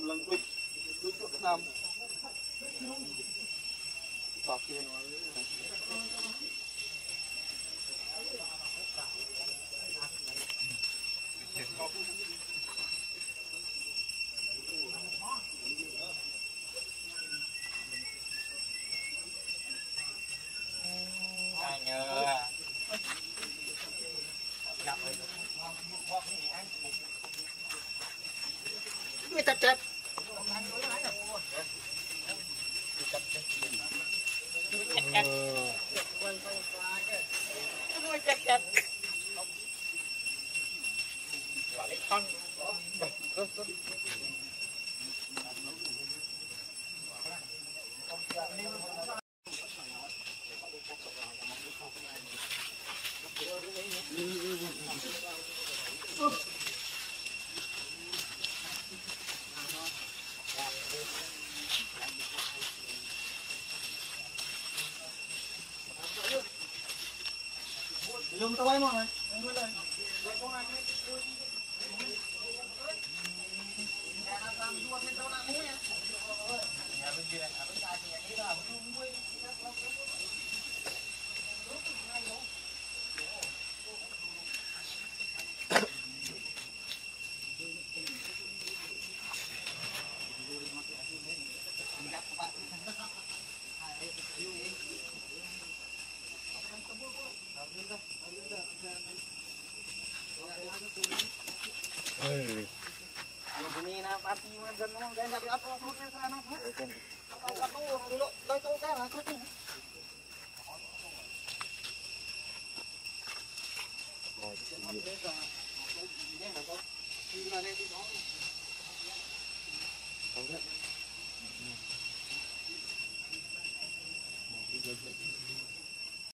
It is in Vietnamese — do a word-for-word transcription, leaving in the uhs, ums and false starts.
lần đuôi đuôi chỗ nam bọc kia ai nhờ gặp rồi người ta chết chết chết quả lấy con dùng tao bay mọi người lên ini na pati man dyan naman kaya sabi upload mo na sana po ito ito ka ako din